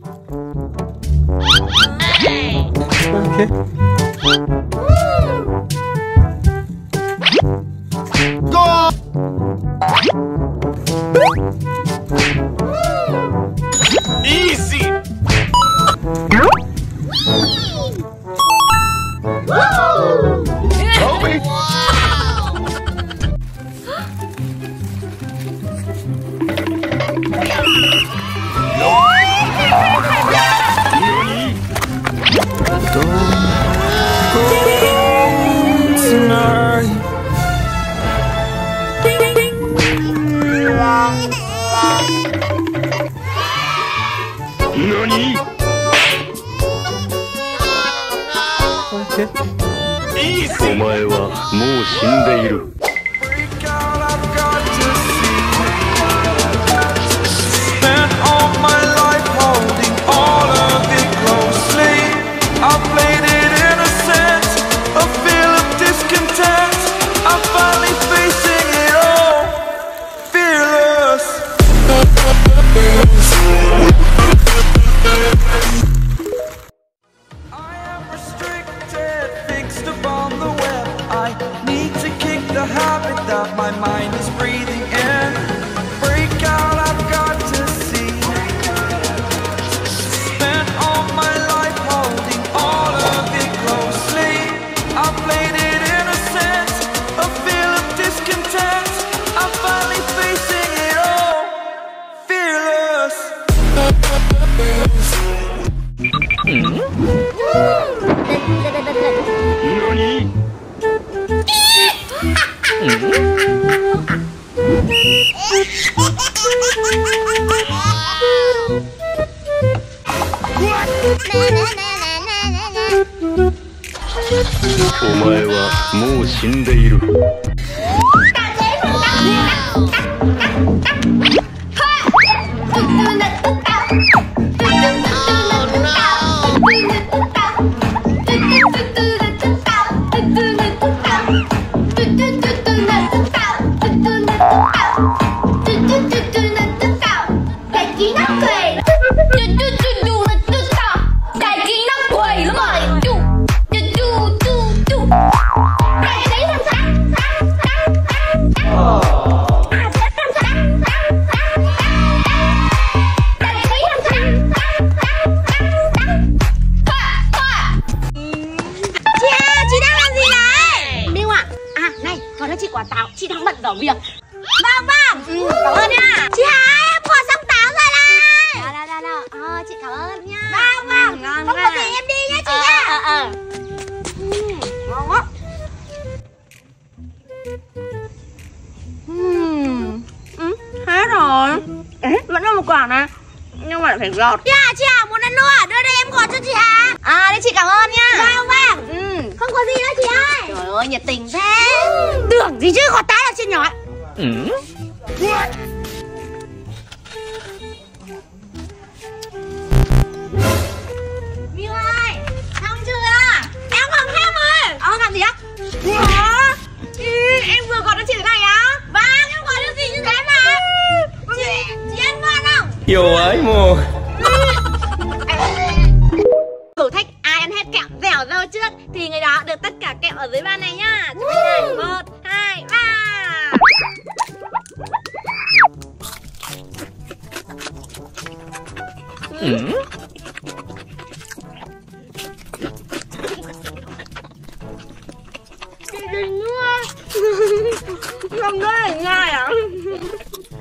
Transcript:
Okay. Go! Easy! Kobe! Okay. お前はもう死んでいる。お前はもう死んでいる。 Hết rồi. Vẫn còn một quả này, nhưng mà phải gọt. Chị Hà muốn ăn nữa, đưa đây em gọt cho chị Hà. Đây chị cảm ơn nha. Vâng. Không có gì nữa chị ơi. Trời ơi nhiệt tình thế. Tưởng gì chứ gọt tái được trên nhỏ. Miu ơi, xong chưa? Em còn thêm rồi. Làm gì á? Em vừa gọt cho chị thế này á? Vâng, em gọt cho chị như thế mà. Chị ăn ngon không? Yêu ái mồ. Thử thách ai ăn hết kẹo dẻo dâu trước thì người đó được tất cả kẹo ở dưới bàn này nhá. Chuẩn bị này, 1, 2, 3. Chị đừng nữa. Không đó là nhai à?